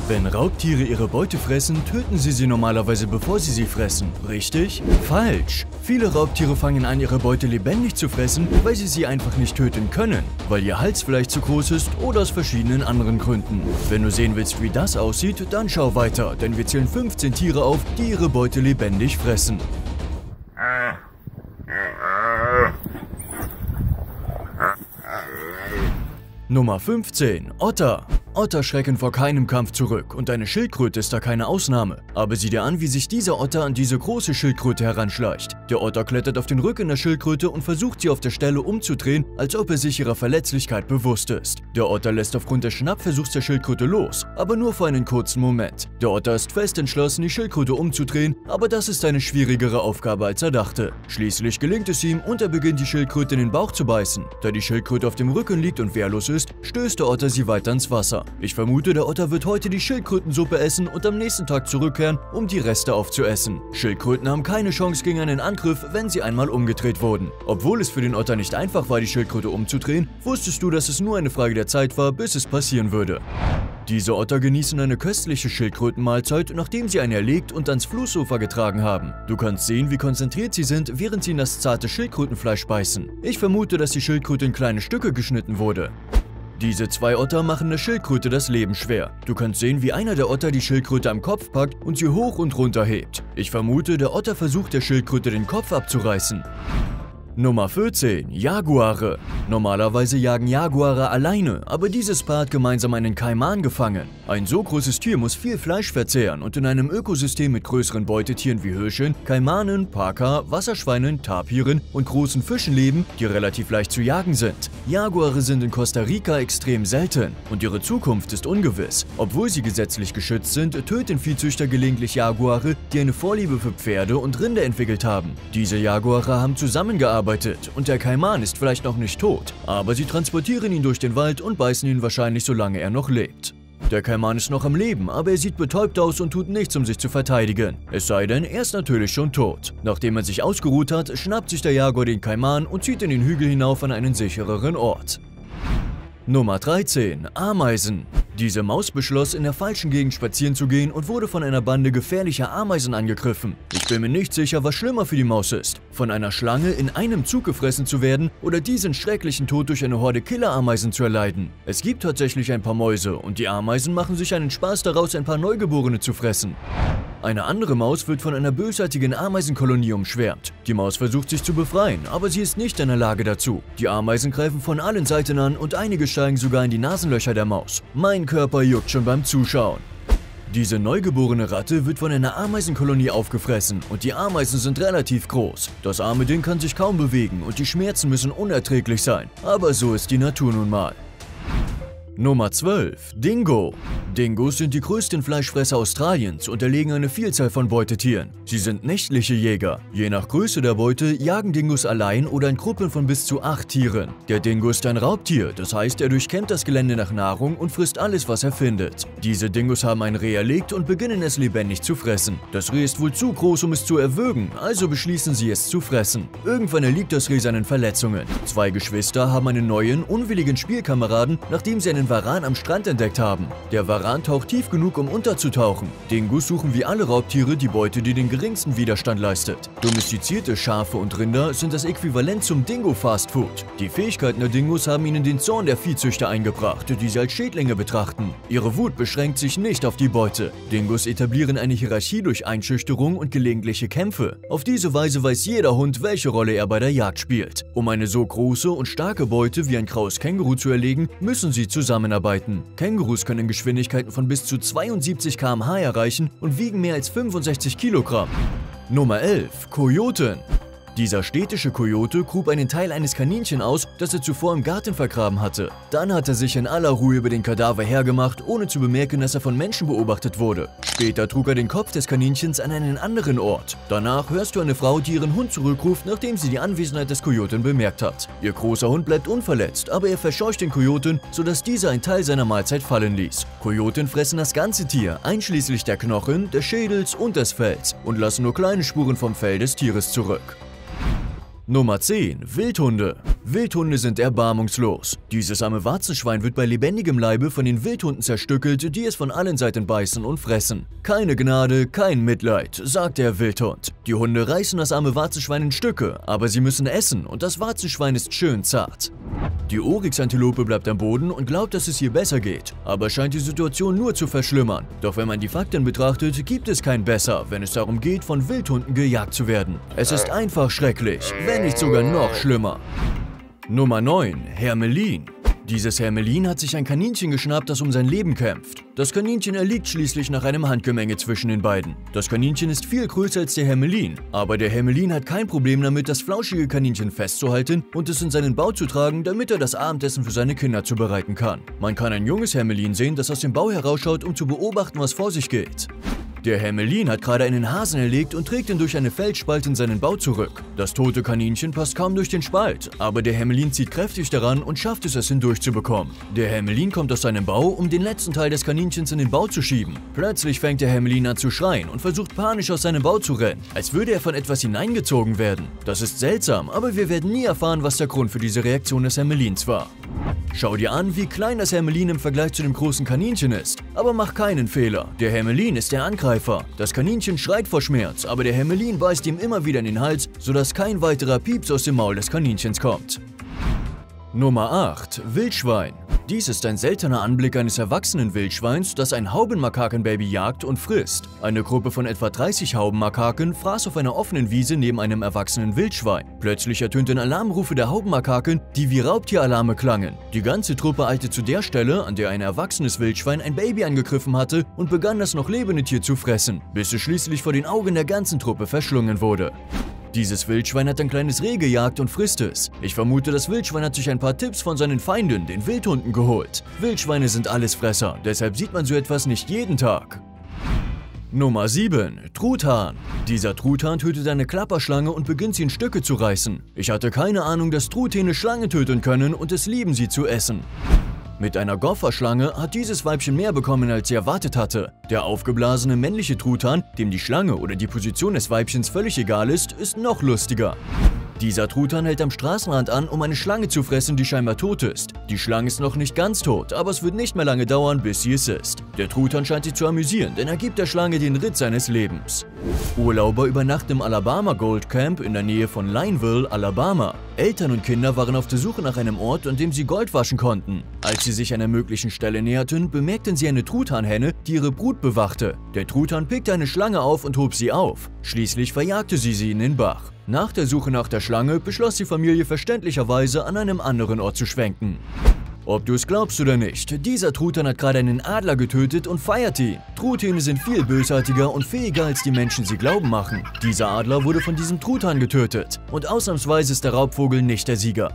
Wenn Raubtiere ihre Beute fressen, töten sie normalerweise, bevor sie fressen, richtig? Falsch! Viele Raubtiere fangen an, ihre Beute lebendig zu fressen, weil sie einfach nicht töten können, weil ihr Hals vielleicht zu groß ist oder aus verschiedenen anderen Gründen. Wenn du sehen willst, wie das aussieht, dann schau weiter, denn wir zählen 15 Tiere auf, die ihre Beute lebendig fressen. Nummer 15. Otter. Otter schrecken vor keinem Kampf zurück und eine Schildkröte ist da keine Ausnahme. Aber sieh dir an, wie sich dieser Otter an diese große Schildkröte heranschleicht. Der Otter klettert auf den Rücken der Schildkröte und versucht sie auf der Stelle umzudrehen, als ob er sich ihrer Verletzlichkeit bewusst ist. Der Otter lässt aufgrund des Schnappversuchs der Schildkröte los, aber nur für einen kurzen Moment. Der Otter ist fest entschlossen, die Schildkröte umzudrehen, aber das ist eine schwierigere Aufgabe, als er dachte. Schließlich gelingt es ihm und er beginnt die Schildkröte in den Bauch zu beißen. Da die Schildkröte auf dem Rücken liegt und wehrlos ist, stößt der Otter sie weiter ins Wasser. Ich vermute, der Otter wird heute die Schildkrötensuppe essen und am nächsten Tag zurückkehren, um die Reste aufzuessen. Schildkröten haben keine Chance gegen einen Angriff, wenn sie einmal umgedreht wurden. Obwohl es für den Otter nicht einfach war, die Schildkröte umzudrehen, wusstest du, dass es nur eine Frage der Zeit war, bis es passieren würde. Diese Otter genießen eine köstliche Schildkrötenmahlzeit, nachdem sie eine erlegt und ans Flussufer getragen haben. Du kannst sehen, wie konzentriert sie sind, während sie in das zarte Schildkrötenfleisch beißen. Ich vermute, dass die Schildkröte in kleine Stücke geschnitten wurde. Diese zwei Otter machen der Schildkröte das Leben schwer. Du kannst sehen, wie einer der Otter die Schildkröte am Kopf packt und sie hoch und runter hebt. Ich vermute, der Otter versucht der Schildkröte den Kopf abzureißen. Nummer 14. Jaguare. Normalerweise jagen Jaguare alleine, aber dieses Paar hat gemeinsam einen Kaiman gefangen. Ein so großes Tier muss viel Fleisch verzehren und in einem Ökosystem mit größeren Beutetieren wie Hirschen, Kaimanen, Paka, Wasserschweinen, Tapiren und großen Fischen leben, die relativ leicht zu jagen sind. Jaguare sind in Costa Rica extrem selten und ihre Zukunft ist ungewiss. Obwohl sie gesetzlich geschützt sind, töten Viehzüchter gelegentlich Jaguare, die eine Vorliebe für Pferde und Rinder entwickelt haben. Diese Jaguare haben zusammengearbeitet und der Kaiman ist vielleicht noch nicht tot, aber sie transportieren ihn durch den Wald und beißen ihn wahrscheinlich, solange er noch lebt. Der Kaiman ist noch am Leben, aber er sieht betäubt aus und tut nichts, um sich zu verteidigen. Es sei denn, er ist natürlich schon tot. Nachdem er sich ausgeruht hat, schnappt sich der Jaguar den Kaiman und zieht in den Hügel hinauf an einen sichereren Ort. Nummer 13. Ameisen. Diese Maus beschloss, in der falschen Gegend spazieren zu gehen und wurde von einer Bande gefährlicher Ameisen angegriffen. Ich bin mir nicht sicher, was schlimmer für die Maus ist. Von einer Schlange in einem Zug gefressen zu werden oder diesen schrecklichen Tod durch eine Horde Killerameisen zu erleiden. Es gibt tatsächlich ein paar Mäuse und die Ameisen machen sich einen Spaß daraus, ein paar Neugeborene zu fressen. Eine andere Maus wird von einer bösartigen Ameisenkolonie umschwärmt. Die Maus versucht sich zu befreien, aber sie ist nicht in der Lage dazu. Die Ameisen greifen von allen Seiten an und einige steigen sogar in die Nasenlöcher der Maus. Mein Körper juckt schon beim Zuschauen. Diese neugeborene Ratte wird von einer Ameisenkolonie aufgefressen und die Ameisen sind relativ groß. Das arme Ding kann sich kaum bewegen und die Schmerzen müssen unerträglich sein. Aber so ist die Natur nun mal. Nummer 12. Dingo. Dingos sind die größten Fleischfresser Australiens und erlegen eine Vielzahl von Beutetieren. Sie sind nächtliche Jäger. Je nach Größe der Beute jagen Dingos allein oder in Gruppen von bis zu 8 Tieren. Der Dingo ist ein Raubtier, das heißt, er durchkämmt das Gelände nach Nahrung und frisst alles, was er findet. Diese Dingos haben ein Reh erlegt und beginnen es lebendig zu fressen. Das Reh ist wohl zu groß, um es zu erwürgen, also beschließen sie es zu fressen. Irgendwann erliegt das Reh seinen Verletzungen. Zwei Geschwister haben einen neuen, unwilligen Spielkameraden, nachdem sie einen Varan am Strand entdeckt haben. Der Varan taucht tief genug, um unterzutauchen. Dingos suchen wie alle Raubtiere die Beute, die den geringsten Widerstand leistet. Domestizierte Schafe und Rinder sind das Äquivalent zum Dingo-Fastfood. Die Fähigkeiten der Dingos haben ihnen den Zorn der Viehzüchter eingebracht, die sie als Schädlinge betrachten. Ihre Wut beschränkt sich nicht auf die Beute. Dingos etablieren eine Hierarchie durch Einschüchterung und gelegentliche Kämpfe. Auf diese Weise weiß jeder Hund, welche Rolle er bei der Jagd spielt. Um eine so große und starke Beute wie ein graues Känguru zu erlegen, müssen sie zusammenarbeiten. Kängurus können Geschwindigkeiten von bis zu 72 km/h erreichen und wiegen mehr als 65 Kilogramm. Nummer 11. Kojoten. Dieser städtische Kojote grub einen Teil eines Kaninchen aus, das er zuvor im Garten vergraben hatte. Dann hat er sich in aller Ruhe über den Kadaver hergemacht, ohne zu bemerken, dass er von Menschen beobachtet wurde. Später trug er den Kopf des Kaninchens an einen anderen Ort. Danach hörst du eine Frau, die ihren Hund zurückruft, nachdem sie die Anwesenheit des Kojoten bemerkt hat. Ihr großer Hund bleibt unverletzt, aber er verscheucht den Kojoten, sodass dieser einen Teil seiner Mahlzeit fallen ließ. Kojoten fressen das ganze Tier, einschließlich der Knochen, des Schädels und des Fells, und lassen nur kleine Spuren vom Fell des Tieres zurück. Nummer 10. Wildhunde. Wildhunde sind erbarmungslos. Dieses arme Warzenschwein wird bei lebendigem Leibe von den Wildhunden zerstückelt, die es von allen Seiten beißen und fressen. Keine Gnade, kein Mitleid, sagt der Wildhund. Die Hunde reißen das arme Warzenschwein in Stücke, aber sie müssen essen und das Warzenschwein ist schön zart. Die Oryx-Antilope bleibt am Boden und glaubt, dass es ihr besser geht, aber scheint die Situation nur zu verschlimmern. Doch wenn man die Fakten betrachtet, gibt es kein Besser, wenn es darum geht, von Wildhunden gejagt zu werden. Es ist einfach schrecklich, wenn nicht sogar noch schlimmer. Nummer 9. Hermelin. Dieses Hermelin hat sich ein Kaninchen geschnappt, das um sein Leben kämpft. Das Kaninchen erliegt schließlich nach einem Handgemenge zwischen den beiden. Das Kaninchen ist viel größer als der Hermelin, aber der Hermelin hat kein Problem damit, das flauschige Kaninchen festzuhalten und es in seinen Bau zu tragen, damit er das Abendessen für seine Kinder zubereiten kann. Man kann ein junges Hermelin sehen, das aus dem Bau herausschaut, um zu beobachten, was vor sich geht. Der Hermelin hat gerade einen Hasen erlegt und trägt ihn durch eine Felsspalte in seinen Bau zurück. Das tote Kaninchen passt kaum durch den Spalt, aber der Hermelin zieht kräftig daran und schafft es hindurchzubekommen. Der Hermelin kommt aus seinem Bau, um den letzten Teil des Kaninchens in den Bau zu schieben. Plötzlich fängt der Hermelin an zu schreien und versucht panisch aus seinem Bau zu rennen, als würde er von etwas hineingezogen werden. Das ist seltsam, aber wir werden nie erfahren, was der Grund für diese Reaktion des Hermelins war. Schau dir an, wie klein das Hermelin im Vergleich zu dem großen Kaninchen ist. Aber mach keinen Fehler, der Hermelin ist der Angreifer. Das Kaninchen schreit vor Schmerz, aber der Hermelin beißt ihm immer wieder in den Hals, sodass kein weiterer Pieps aus dem Maul des Kaninchens kommt. Nummer 8. Wildschwein. Dies ist ein seltener Anblick eines erwachsenen Wildschweins, das ein Haubenmakakenbaby jagt und frisst. Eine Gruppe von etwa 30 Haubenmakaken fraß auf einer offenen Wiese neben einem erwachsenen Wildschwein. Plötzlich ertönten Alarmrufe der Haubenmakaken, die wie Raubtieralarme klangen. Die ganze Truppe eilte zu der Stelle, an der ein erwachsenes Wildschwein ein Baby angegriffen hatte und begann das noch lebende Tier zu fressen, bis es schließlich vor den Augen der ganzen Truppe verschlungen wurde. Dieses Wildschwein hat ein kleines Reh gejagt und frisst es. Ich vermute, das Wildschwein hat sich ein paar Tipps von seinen Feinden, den Wildhunden, geholt. Wildschweine sind Allesfresser, deshalb sieht man so etwas nicht jeden Tag. Nummer 7. Truthahn. Dieser Truthahn tötet eine Klapperschlange und beginnt sie in Stücke zu reißen. Ich hatte keine Ahnung, dass Truthähne Schlangen töten können und es lieben, sie zu essen. Mit einer Gopherschlange hat dieses Weibchen mehr bekommen, als sie erwartet hatte. Der aufgeblasene männliche Truthahn, dem die Schlange oder die Position des Weibchens völlig egal ist noch lustiger. Dieser Truthahn hält am Straßenrand an, um eine Schlange zu fressen, die scheinbar tot ist. Die Schlange ist noch nicht ganz tot, aber es wird nicht mehr lange dauern, bis sie es ist. Der Truthahn scheint sich zu amüsieren, denn er gibt der Schlange den Ritt seines Lebens. Urlauber übernachten im Alabama Gold Camp in der Nähe von Lineville, Alabama. Eltern und Kinder waren auf der Suche nach einem Ort, an dem sie Gold waschen konnten. Als sie sich einer möglichen Stelle näherten, bemerkten sie eine Truthahnhenne, die ihre Brut bewachte. Der Truthahn pickte eine Schlange auf und hob sie auf. Schließlich verjagte sie in den Bach. Nach der Suche nach der Schlange beschloss die Familie verständlicherweise, an einem anderen Ort zu schwenken. Ob du es glaubst oder nicht, dieser Truthahn hat gerade einen Adler getötet und feiert ihn. Truthähne sind viel bösartiger und fähiger, als die Menschen sie glauben machen. Dieser Adler wurde von diesem Truthahn getötet und ausnahmsweise ist der Raubvogel nicht der Sieger.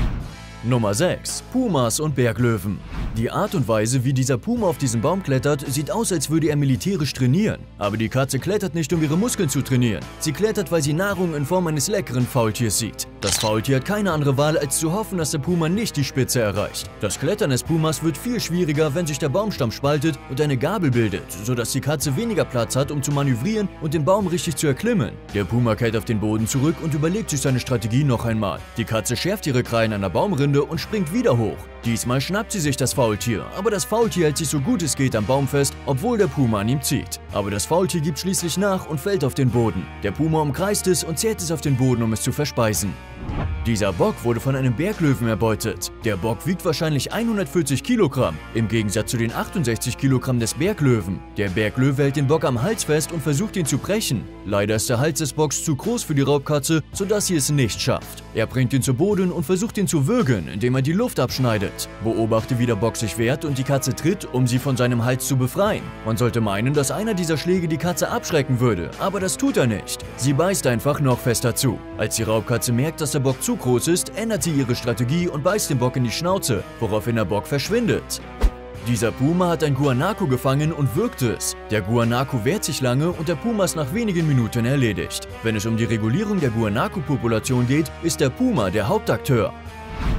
Nummer 6. Pumas und Berglöwen. Die Art und Weise, wie dieser Puma auf diesen Baum klettert, sieht aus, als würde er militärisch trainieren. Aber die Katze klettert nicht, um ihre Muskeln zu trainieren. Sie klettert, weil sie Nahrung in Form eines leckeren Faultiers sieht. Das Faultier hat keine andere Wahl, als zu hoffen, dass der Puma nicht die Spitze erreicht. Das Klettern des Pumas wird viel schwieriger, wenn sich der Baumstamm spaltet und eine Gabel bildet, sodass die Katze weniger Platz hat, um zu manövrieren und den Baum richtig zu erklimmen. Der Puma kehrt auf den Boden zurück und überlegt sich seine Strategie noch einmal. Die Katze schärft ihre Krallen an der Baumrinde und springt wieder hoch. Diesmal schnappt sie sich das Faultier, aber das Faultier hält sich so gut es geht am Baum fest, obwohl der Puma an ihm zieht. Aber das Faultier gibt schließlich nach und fällt auf den Boden. Der Puma umkreist es und zerrt es auf den Boden, um es zu verspeisen. Dieser Bock wurde von einem Berglöwen erbeutet. Der Bock wiegt wahrscheinlich 140 Kilogramm, im Gegensatz zu den 68 Kilogramm des Berglöwen. Der Berglöwe hält den Bock am Hals fest und versucht ihn zu brechen. Leider ist der Hals des Bocks zu groß für die Raubkatze, sodass sie es nicht schafft. Er bringt ihn zu Boden und versucht ihn zu würgen, indem er die Luft abschneidet. Beobachte, wie der Bock sich wehrt und die Katze tritt, um sie von seinem Hals zu befreien. Man sollte meinen, dass einer dieser Schläge die Katze abschrecken würde, aber das tut er nicht. Sie beißt einfach noch fester zu. Als die Raubkatze merkt, dass der Bock zu groß ist, ändert sie ihre Strategie und beißt den Bock in die Schnauze, woraufhin der Bock verschwindet. Dieser Puma hat ein Guanaco gefangen und würgt es. Der Guanaco wehrt sich lange und der Puma ist nach wenigen Minuten erledigt. Wenn es um die Regulierung der Guanaco-Population geht, ist der Puma der Hauptakteur.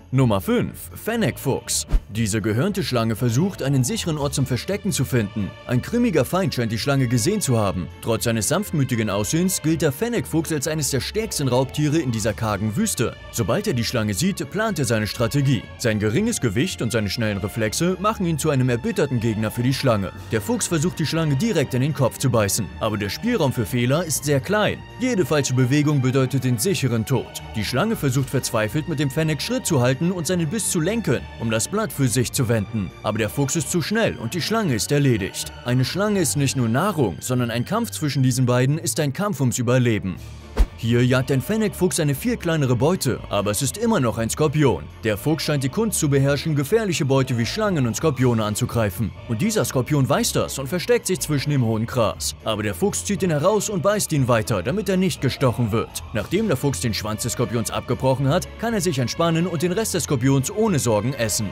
Nummer 5. Fennecfuchs. Diese gehörnte Schlange versucht, einen sicheren Ort zum Verstecken zu finden. Ein grimmiger Feind scheint die Schlange gesehen zu haben. Trotz seines sanftmütigen Aussehens gilt der Fennecfuchs als eines der stärksten Raubtiere in dieser kargen Wüste. Sobald er die Schlange sieht, plant er seine Strategie. Sein geringes Gewicht und seine schnellen Reflexe machen ihn zu einem erbitterten Gegner für die Schlange. Der Fuchs versucht, die Schlange direkt in den Kopf zu beißen. Aber der Spielraum für Fehler ist sehr klein. Jede falsche Bewegung bedeutet den sicheren Tod. Die Schlange versucht verzweifelt, mit dem Fennec Schritt zu halten und seinen Biss zu lenken, um das Blatt für sich zu wenden. Aber der Fuchs ist zu schnell und die Schlange ist erledigt. Eine Schlange ist nicht nur Nahrung, sondern ein Kampf zwischen diesen beiden ist ein Kampf ums Überleben. Hier jagt ein Fennecfuchs eine viel kleinere Beute, aber es ist immer noch ein Skorpion. Der Fuchs scheint die Kunst zu beherrschen, gefährliche Beute wie Schlangen und Skorpione anzugreifen. Und dieser Skorpion weiß das und versteckt sich zwischen dem hohen Gras. Aber der Fuchs zieht ihn heraus und beißt ihn weiter, damit er nicht gestochen wird. Nachdem der Fuchs den Schwanz des Skorpions abgebrochen hat, kann er sich entspannen und den Rest des Skorpions ohne Sorgen essen.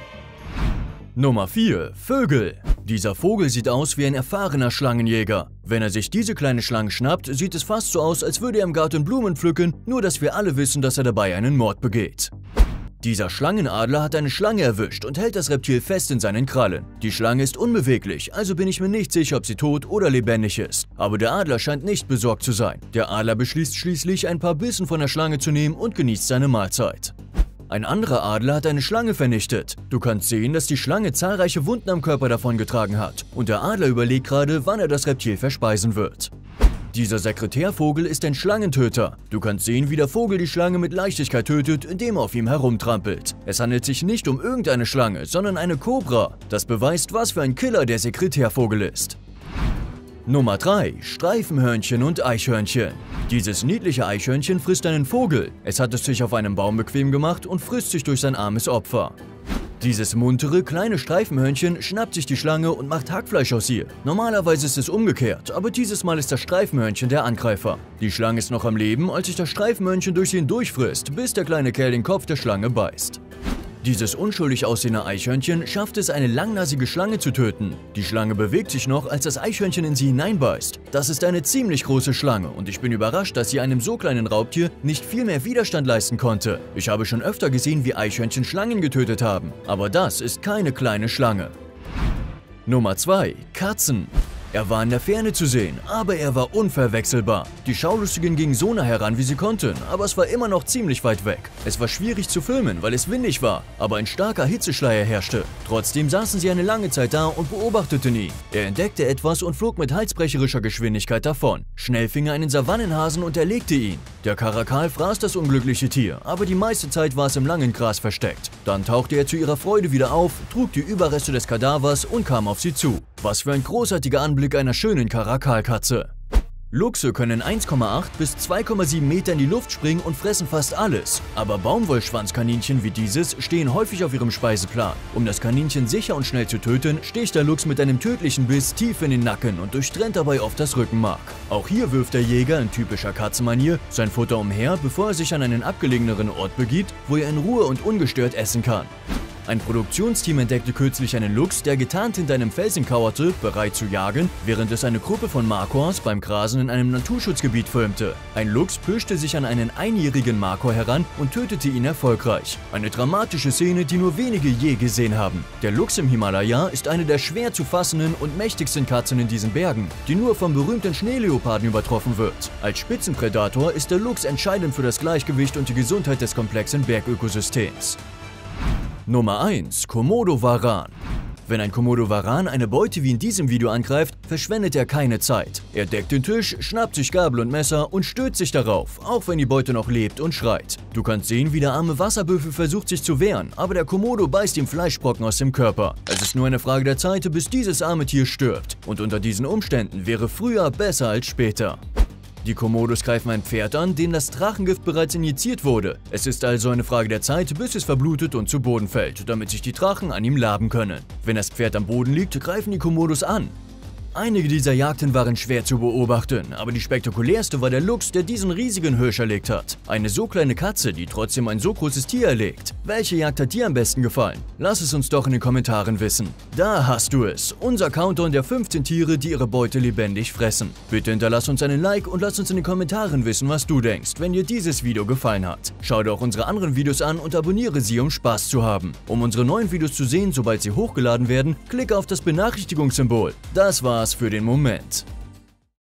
Nummer 4. Vögel. Dieser Vogel sieht aus wie ein erfahrener Schlangenjäger. Wenn er sich diese kleine Schlange schnappt, sieht es fast so aus, als würde er im Garten Blumen pflücken, nur dass wir alle wissen, dass er dabei einen Mord begeht. Dieser Schlangenadler hat eine Schlange erwischt und hält das Reptil fest in seinen Krallen. Die Schlange ist unbeweglich, also bin ich mir nicht sicher, ob sie tot oder lebendig ist. Aber der Adler scheint nicht besorgt zu sein. Der Adler beschließt schließlich, ein paar Bissen von der Schlange zu nehmen und genießt seine Mahlzeit. Ein anderer Adler hat eine Schlange vernichtet. Du kannst sehen, dass die Schlange zahlreiche Wunden am Körper davongetragen hat. Und der Adler überlegt gerade, wann er das Reptil verspeisen wird. Dieser Sekretärvogel ist ein Schlangentöter. Du kannst sehen, wie der Vogel die Schlange mit Leichtigkeit tötet, indem er auf ihm herumtrampelt. Es handelt sich nicht um irgendeine Schlange, sondern eine Kobra. Das beweist, was für ein Killer der Sekretärvogel ist. Nummer 3. Streifenhörnchen und Eichhörnchen. Dieses niedliche Eichhörnchen frisst einen Vogel. Es hat es sich auf einem Baum bequem gemacht und frisst sich durch sein armes Opfer. Dieses muntere, kleine Streifenhörnchen schnappt sich die Schlange und macht Hackfleisch aus ihr. Normalerweise ist es umgekehrt, aber dieses Mal ist das Streifenhörnchen der Angreifer. Die Schlange ist noch am Leben, als sich das Streifenhörnchen durch ihn durchfrisst, bis der kleine Kerl den Kopf der Schlange beißt. Dieses unschuldig aussehende Eichhörnchen schafft es, eine langnasige Schlange zu töten. Die Schlange bewegt sich noch, als das Eichhörnchen in sie hineinbeißt. Das ist eine ziemlich große Schlange und ich bin überrascht, dass sie einem so kleinen Raubtier nicht viel mehr Widerstand leisten konnte. Ich habe schon öfter gesehen, wie Eichhörnchen Schlangen getötet haben, aber das ist keine kleine Schlange. Nummer 2. Katzen. Er war in der Ferne zu sehen, aber er war unverwechselbar. Die Schaulustigen gingen so nah heran, wie sie konnten, aber es war immer noch ziemlich weit weg. Es war schwierig zu filmen, weil es windig war, aber ein starker Hitzeschleier herrschte. Trotzdem saßen sie eine lange Zeit da und beobachteten ihn. Er entdeckte etwas und flog mit halsbrecherischer Geschwindigkeit davon. Schnell fing er einen Savannenhasen und erlegte ihn. Der Karakal fraß das unglückliche Tier, aber die meiste Zeit war es im langen Gras versteckt. Dann tauchte er zu ihrer Freude wieder auf, trug die Überreste des Kadavers und kam auf sie zu. Was für ein großartiger Anblick einer schönen Karakalkatze. Luchse können 1,8 bis 2,7 Meter in die Luft springen und fressen fast alles. Aber Baumwollschwanzkaninchen wie dieses stehen häufig auf ihrem Speiseplan. Um das Kaninchen sicher und schnell zu töten, sticht der Luchs mit einem tödlichen Biss tief in den Nacken und durchtrennt dabei oft das Rückenmark. Auch hier wirft der Jäger in typischer Katzenmanier sein Futter umher, bevor er sich an einen abgelegeneren Ort begibt, wo er in Ruhe und ungestört essen kann. Ein Produktionsteam entdeckte kürzlich einen Luchs, der getarnt hinter einem Felsen kauerte, bereit zu jagen, während es eine Gruppe von Markhors beim Grasen in einem Naturschutzgebiet filmte. Ein Luchs pirschte sich an einen einjährigen Markhor heran und tötete ihn erfolgreich. Eine dramatische Szene, die nur wenige je gesehen haben. Der Luchs im Himalaya ist eine der schwer zu fassenden und mächtigsten Katzen in diesen Bergen, die nur vom berühmten Schneeleoparden übertroffen wird. Als Spitzenpredator ist der Luchs entscheidend für das Gleichgewicht und die Gesundheit des komplexen Bergökosystems. Nummer 1. Komodowaran. Wenn ein Komodowaran eine Beute wie in diesem Video angreift, verschwendet er keine Zeit. Er deckt den Tisch, schnappt sich Gabel und Messer und stürzt sich darauf, auch wenn die Beute noch lebt und schreit. Du kannst sehen, wie der arme Wasserbüffel versucht sich zu wehren, aber der Komodo beißt ihm Fleischbrocken aus dem Körper. Es ist nur eine Frage der Zeit, bis dieses arme Tier stirbt. Und unter diesen Umständen wäre früher besser als später. Die Komodos greifen ein Pferd an, dem das Drachengift bereits injiziert wurde. Es ist also eine Frage der Zeit, bis es verblutet und zu Boden fällt, damit sich die Drachen an ihm laben können. Wenn das Pferd am Boden liegt, greifen die Komodos an. Einige dieser Jagden waren schwer zu beobachten, aber die spektakulärste war der Luchs, der diesen riesigen Hirsch erlegt hat. Eine so kleine Katze, die trotzdem ein so großes Tier erlegt. Welche Jagd hat dir am besten gefallen? Lass es uns doch in den Kommentaren wissen. Da hast du es, unser Countdown der 15 Tiere, die ihre Beute lebendig fressen. Bitte hinterlass uns einen Like und lass uns in den Kommentaren wissen, was du denkst, wenn dir dieses Video gefallen hat. Schau dir auch unsere anderen Videos an und abonniere sie, um Spaß zu haben. Um unsere neuen Videos zu sehen, sobald sie hochgeladen werden, klicke auf das Benachrichtigungssymbol. Das war's für den Moment.